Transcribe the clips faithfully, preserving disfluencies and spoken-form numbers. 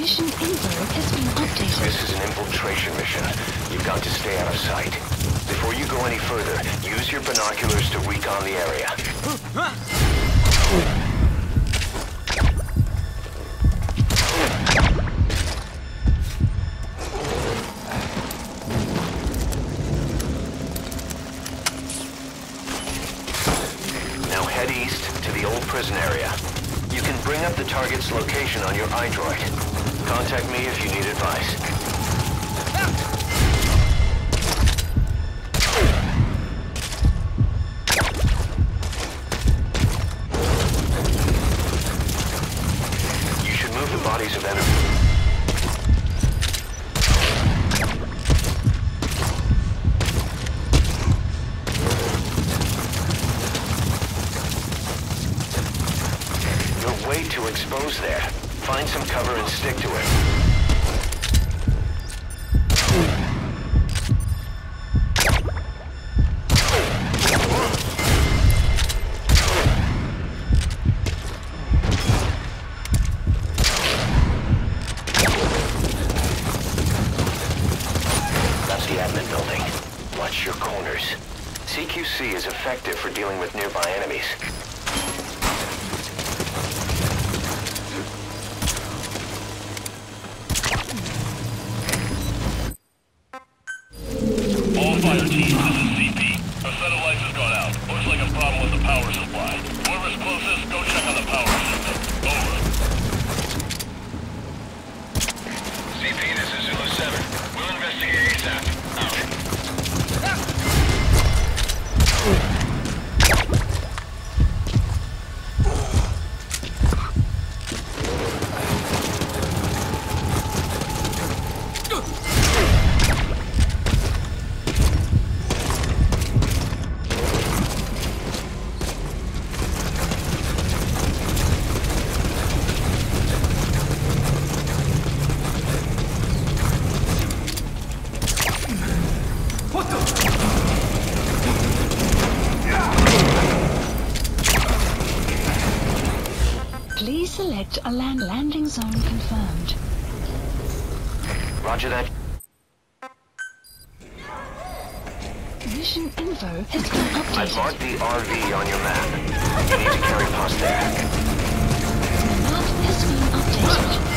Mission info has been updated. This is an infiltration mission. You've got to stay out of sight. Before you go any further, use your binoculars to recon the area. Now head east to the old prison area. You can bring up the target's location on your iDroid. Contact me if you need advice. You should move the bodies of enemies. You're way too exposed there. Find some cover and stick to it. That's the admin building. Watch your corners. C Q C is effective for dealing with nearby enemies. All fire teams, this is C P. Our set of lights has gone out. Looks like a problem with the power supply. Whoever's closest, go check on the power system. Over. C P, this is Zulu seven. We'll investigate ASAP. Out. Please select a land landing zone confirmed. Roger that. Mission info has been updated. I've marked the R V on your map. You need to carry past there. The map has been updated.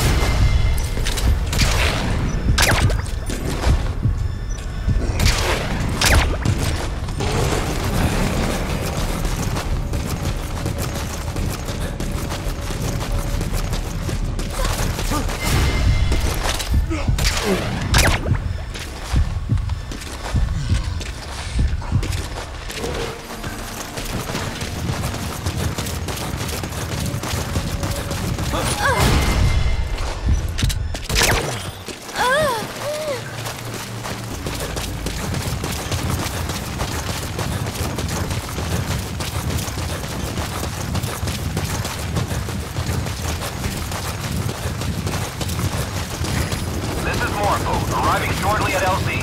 Arriving shortly at L Z.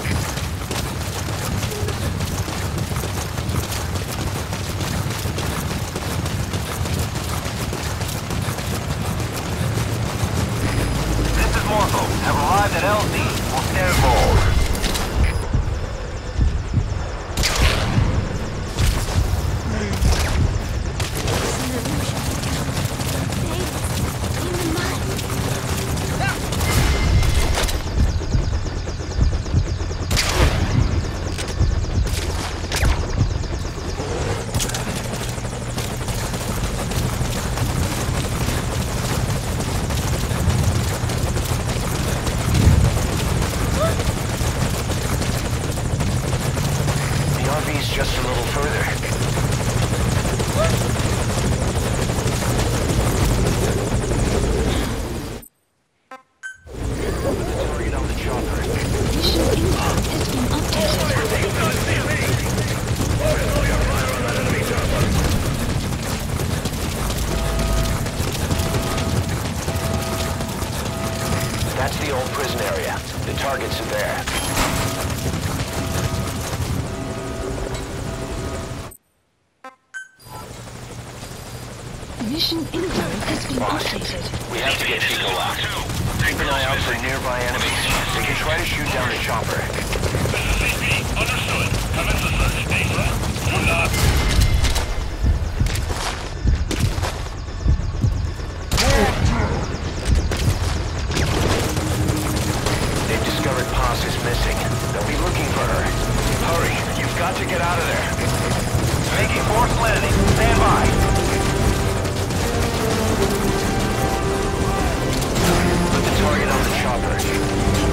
This is Morpho. Have arrived at L Z. We'll stand forward. Just a little further. Target on the chopper. Mission info has been updated. That's the old prison area. The targets are there. Mission info has been updated. We have to get Chico out. Keep an eye out for nearby enemies. They can try to shoot down the chopper. This is C P. Understood. Commence the search. Asa, do not... They've discovered Paz is missing. They'll be looking for her. Hurry, you've got to get out of there. Making forced landing. Stand by. Put the target on the chopper.